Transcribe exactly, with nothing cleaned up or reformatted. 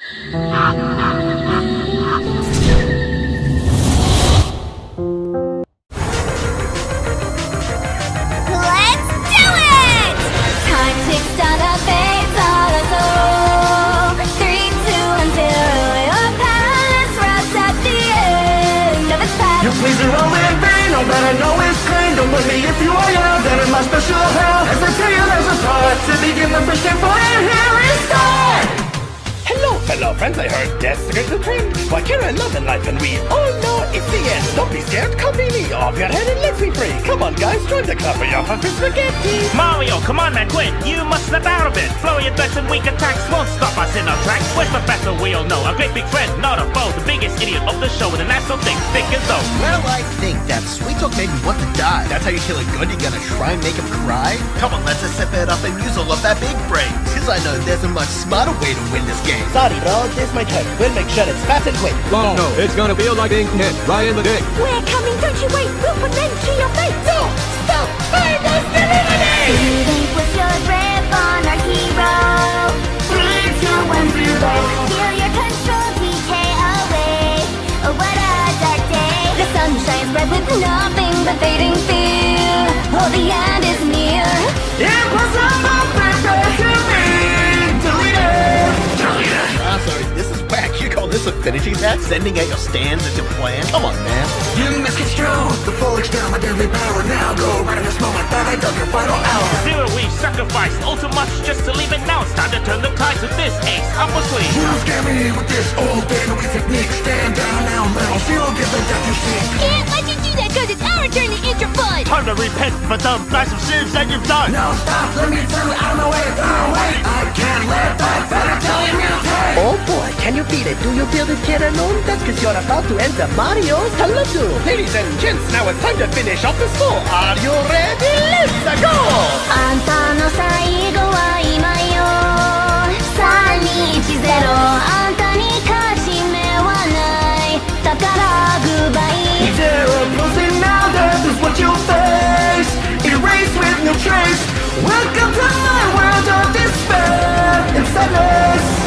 Please are all in vain, all that I know is pain. Don't look me if you are young, then in my special hell. As I tell you, there's a part to begin the first and and here is start. Hello, fellow friends, I heard death's a good trend. Why can't I love in life and we all know it's the end. Don't be scared, come be me, off your head and let's be free. Come on guys, join the club for your puppet spaghetti. Mario, come on man, quit, you must snap out of it. Flurry of threats and weak attacks won't stop us in our tracks. Where's Professor, we all know, a great big friend, not a foe. The biggest idiot of the show with an ass so thick, thick as though. Well, I think that sweet talk made me want to die. That's how you kill a good, you gotta try and make him cry? Come on, let's just sip it up and use all of that big brain. Cause I know there's a much smarter way to win this game. Sorry bro, this my turn. We'll make sure it's fast and quick. Oh no, it's gonna feel like being hit right in the dick. We're coming, don't you wait, we'll put an end to your fate. No, stop, I must eliminate! Feeling with your grip on our hero. Three, two, one, zero. Feel your control decay away. Oh, what a dark day. The sun shines bright with nothing but fading fear. Oh, the end is near. Impossible, prepare to be deleted. Deleted. Ah, sorry, this is whack. You call this a finishing attack? Sending out your stands as your plan? Come on, man. You misconstrue the full extent of my deadly power. Now go right in this moment that I dug your final hour. Zero, we've sacrificed all too much just to leave it now. It's time to turn the tides with this ace up our sleeve. You scare me with this old day-to-day technique. Stand down now, metal. She'll get the death you seek. Can't let you do that cause it's our turn to eat your fun. Time to repent for the massive sins that you've done. No, stop, let me tell you, out of my way. Oh, wait, I can't let that feather tell you mutate. Oh boy, can you beat it? Do you feel this kid alone? That's cause you're about to enter Mario's Taladu. Ladies and gents, now it's time to finish off the score. Are you ready? Let's go! あんたの最後は今よ。さんにいちゼロあんたに勝ち目はない。だからグッバイ。 Terror closing now, death is what you'll face. Erase with no trace. Welcome to my world of despair and sadness.